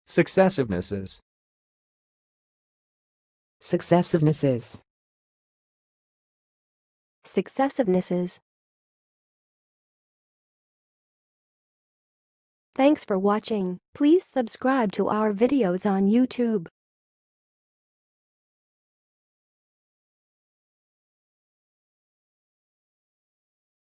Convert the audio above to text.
Successivenesses. Successivenesses. Successivenesses. Thanks for watching. Please subscribe to our videos on YouTube.